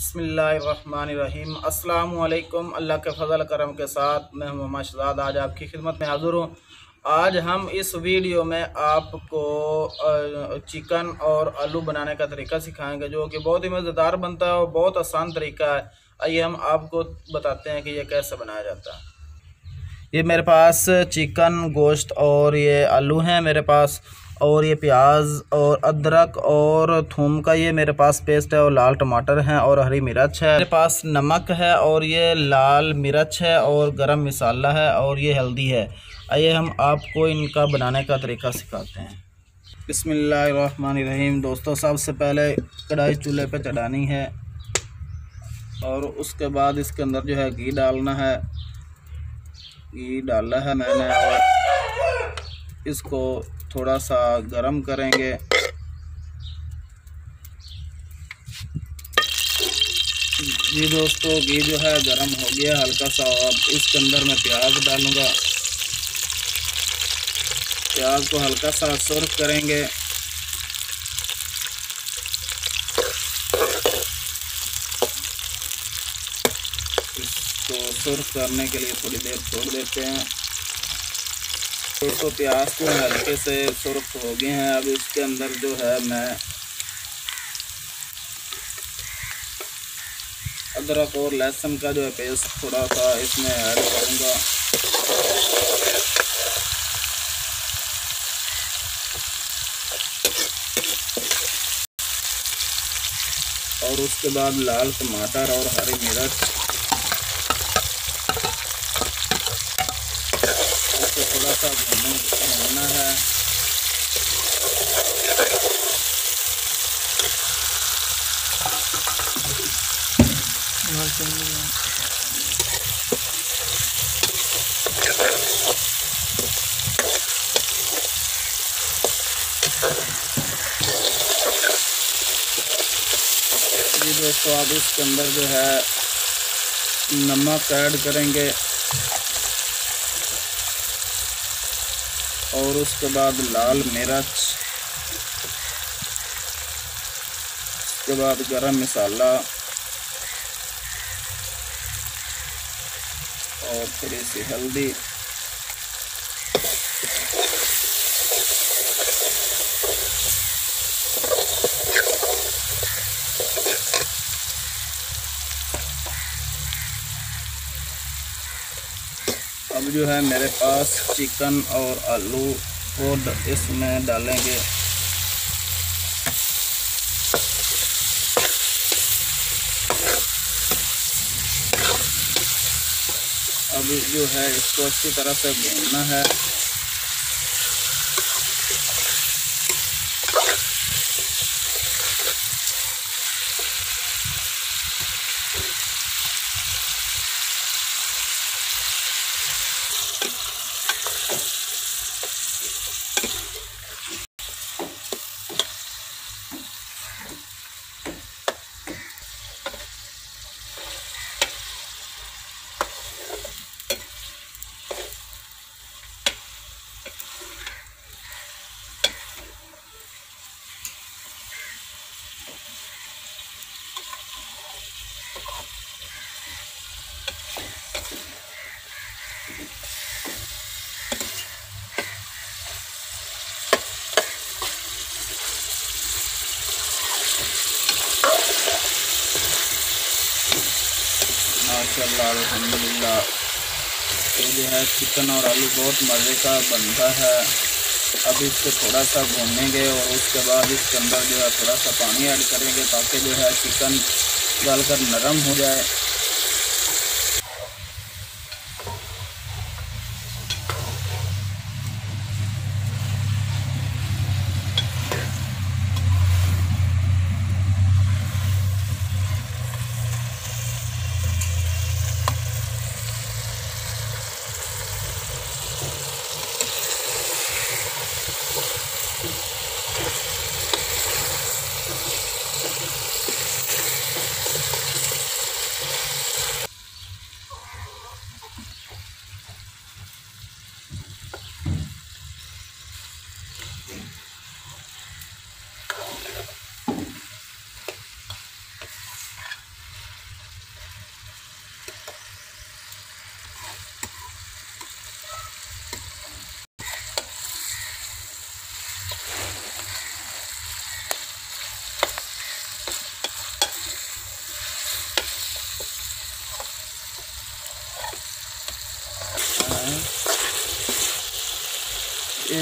बिस्मिल्लाहिर्रहमानिर्रहीम। अस्सलामुअलैकुम। अल्लाह के फ़ज़ल करम के साथ मैं मोहम्मद शहज़ाद आज आपकी खिदमत में हाज़िर हूँ। आज हम इस वीडियो में आपको चिकन और आलू बनाने का तरीका सिखाएंगे, जो कि बहुत ही मज़ेदार बनता है और बहुत आसान तरीका है। आइए हम आपको बताते हैं कि ये कैसे बनाया जाता है। ये मेरे पास चिकन गोश्त और ये आलू हैं मेरे पास, और ये प्याज और अदरक और थूम का ये मेरे पास पेस्ट है, और लाल टमाटर हैं और हरी मिर्च है। मेरे पास नमक है और ये लाल मिर्च है और गरम मसाला है और ये हल्दी है। आइए हम आपको इनका बनाने का तरीका सिखाते हैं। बिस्मिल्लाहिर्रहमानिर्रहीम। दोस्तों, सबसे पहले कढ़ाई चूल्हे पे चढ़ानी है और उसके बाद इसके अंदर जो है घी डालना है। घी डाला है मैंने और इसको थोड़ा सा गरम करेंगे। जी दोस्तों, घी जो है गरम हो गया हल्का सा। अब इसके अंदर मैं प्याज डालूँगा। प्याज को हल्का सा सुर्ख करेंगे। इसको सुर्ख करने के लिए थोड़ी देर छोड़ देते हैं। दोस्तों, प्याज को हल्के से सुर्ख हो गए हैं। अब इसके अंदर जो है मैं अदरक और लहसुन का जो है पेस्ट थोड़ा सा इसमें ऐड करूँगा। और उसके बाद लाल टमाटर और हरी मिर्च, इसको थोड़ा सा भूनना है। जी दोस्तों, अब इसके अंदर जो है नमक ऐड करेंगे और उसके बाद लाल मिर्च, उसके बाद गरम मसाला और थोड़ी सी हल्दी। अब जो है मेरे पास चिकन और आलू को इसमें डालेंगे। अब जो है इसको अच्छी तरह से भूनना है। माशाअल्लाह, अल्हम्दुलिल्लाह। ये जो है चिकन और आलू बहुत मज़े का बनता है। अब इसको थोड़ा सा भूनेंगे और उसके बाद इसके अंदर जो है थोड़ा सा पानी ऐड करेंगे, ताकि जो है चिकन गलकर नरम हो जाए।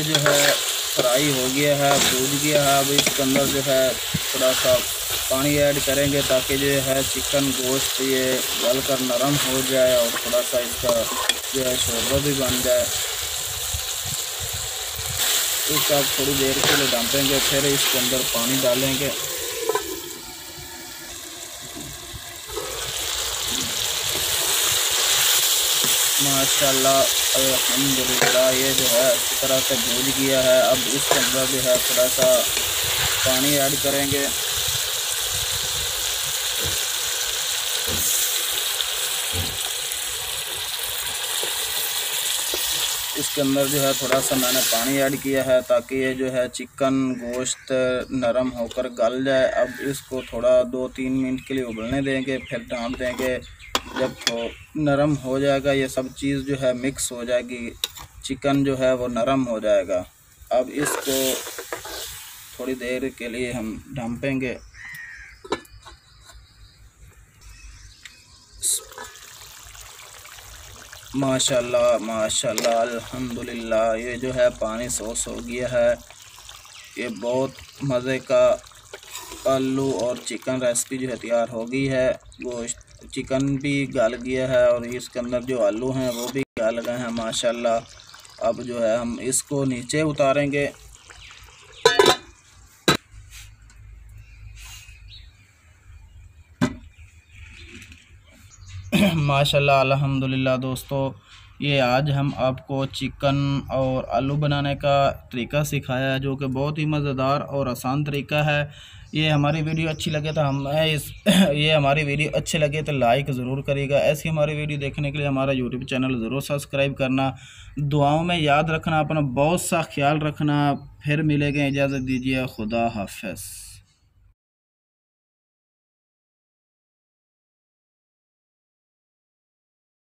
ये जो है फ्राई हो गया है, भूज गया है। अब इसके अंदर जो है थोड़ा सा पानी ऐड करेंगे ताकि जो है चिकन गोश्त ये गल कर नरम हो जाए और थोड़ा सा इसका जो है शोरबा भी बन जाए। इसको आप थोड़ी देर के लिए ढाँपेंगे, फिर इसके अंदर पानी डालेंगे। माशाल्लाह अल्हम्दुलिल्लाह ये जो है अच्छी तरह से भूज गया है। अब इसके अंदर जो है थोड़ा सा पानी ऐड करेंगे। इसके अंदर जो है थोड़ा सा मैंने पानी ऐड किया है ताकि ये जो है चिकन गोश्त नरम होकर गल जाए। अब इसको थोड़ा 2-3 मिनट के लिए उबलने देंगे, फिर ढाँप देंगे। जब तो नरम हो जाएगा, ये सब चीज़ जो है मिक्स हो जाएगी, चिकन जो है वो नरम हो जाएगा। अब इसको थोड़ी देर के लिए हम ढाँपेंगे। माशाल्लाह माशाल्लाह अल्हम्दुलिल्लाह ये जो है पानी सॉस हो गया है। ये बहुत मज़े का आलू और चिकन रेसिपी जो है तैयार हो गई है। गोश्त चिकन भी गल गया है और इसके अंदर जो आलू हैं वो भी गल गए हैं माशाल्लाह। अब जो है हम इसको नीचे उतारेंगे। माशाल्लाह अल्हम्दुलिल्लाह दोस्तों, ये आज हम आपको चिकन और आलू बनाने का तरीका सिखाया है जो कि बहुत ही मज़ेदार और आसान तरीका है। ये हमारी वीडियो अच्छी लगे तो ये हमारी वीडियो अच्छी लगे तो लाइक ज़रूर करिएगा। ऐसी हमारी वीडियो देखने के लिए हमारा यूट्यूब चैनल ज़रूर सब्सक्राइब करना। दुआओं में याद रखना, अपना बहुत सा ख्याल रखना। फिर मिलेंगे, इजाज़त दीजिए, खुदा हाफ़िज़।